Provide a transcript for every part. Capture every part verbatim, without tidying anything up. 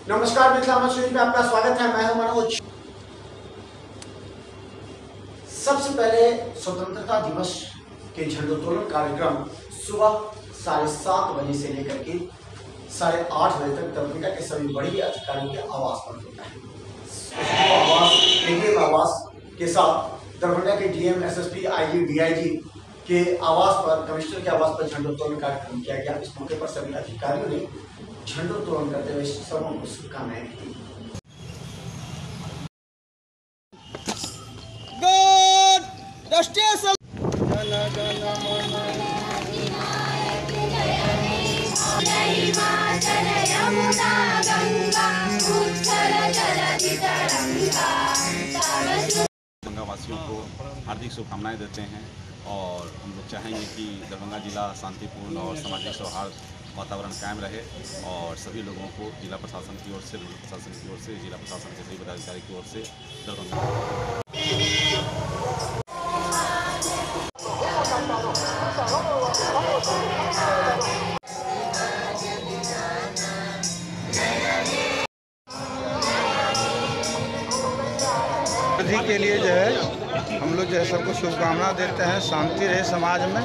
नमस्कार मिथिला मसूरी में आपका स्वागत है। मैं हूं मनोज। सबसे पहले स्वतंत्रता दिवस के झंडोत्तोलन कार्यक्रम सुबह साढ़े सात बजे से लेकर के साढ़े आठ बजे तक दरभंगा के सभी बड़ी अधिकारियों के आवास पर होता है। आवास एडीएम आवास के साथ दरभंगा के डीएम, एसएसपी, आईजी, डीआईजी के आवास पर, कमिश्नर के आवास पर झंडोत्तोलन कार्यक्रम किया गया। इस मौके पर सभी अधिकारियों ने झंडोत्तोलन करते हुए सबों को शुभकामनाएं दी। दरभंगा वासियों को हार्दिक शुभकामनाएं देते हैं और हम लोग चाहेंगे कि दरभंगा जिला शांतिपूर्ण और सामाजिक सौहार्द वातावरण कायम रहे और सभी लोगों को जिला प्रशासन की ओर से, प्रशासन की ओर से, जिला प्रशासन के सभी पदाधिकारी की ओर से दरभंगा जी के लिए जो है हम लोग जो है सबको शुभकामना देते हैं, शांति रहे समाज में।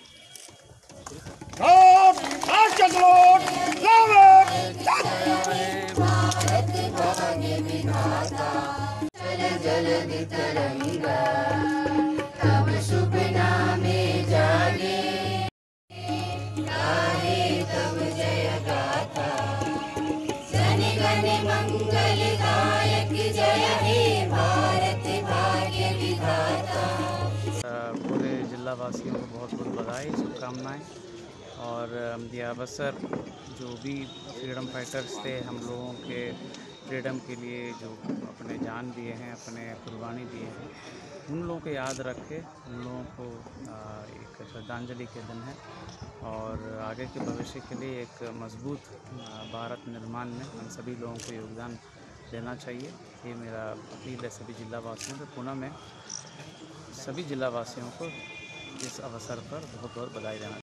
पूरे जिला वासियों को बहुत बहुत बधाई, शुभकामनाएं। और ये अवसर जो भी फ्रीडम फाइटर्स थे, हम लोगों के फ्रीडम के लिए जो अपने जान दिए हैं, अपने कुर्बानी दिए हैं, उन लोगों को याद रखे, उन लोगों को एक श्रद्धांजलि के दिन है और आगे के भविष्य के लिए एक मजबूत भारत निर्माण में हम सभी लोगों को योगदान देना चाहिए। ये मेरा अपील है सभी जिला वासियों को। पुनः मैं सभी जिला वासियों को इस अवसर पर बहुत बहुत बधाई देना।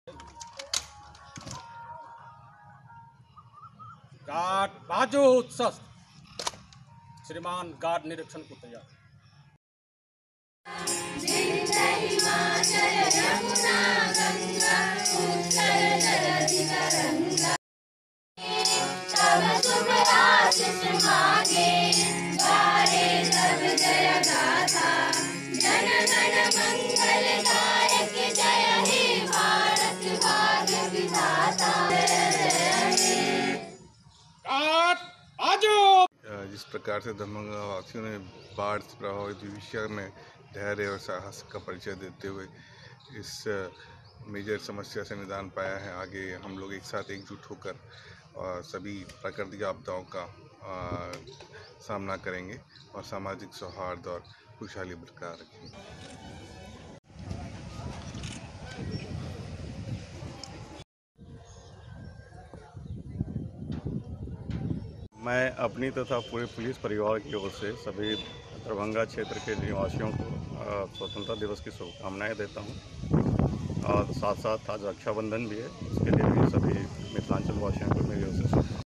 गार्ड बाजू शस्त्र, श्रीमान गार्ड निरीक्षण को तैयार। जिस प्रकार से दरभंगा वासियों ने बाढ़ से प्रभावित विषय में धैर्य और साहस का परिचय देते हुए इस मेजर समस्या से निदान पाया है, आगे हम लोग एक साथ एकजुट होकर और सभी प्राकृतिक आपदाओं का आ, सामना करेंगे और सामाजिक सौहार्द और खुशहाली बरकरार रखेंगे। मैं अपनी तथा पूरे पुलिस परिवार की ओर से सभी दरभंगा क्षेत्र के निवासियों को स्वतंत्रता दिवस की शुभकामनाएं देता हूं और साथ साथ आज रक्षाबंधन भी है, इसके लिए भी सभी मिथिलांचल वासियों को मेरी ओर से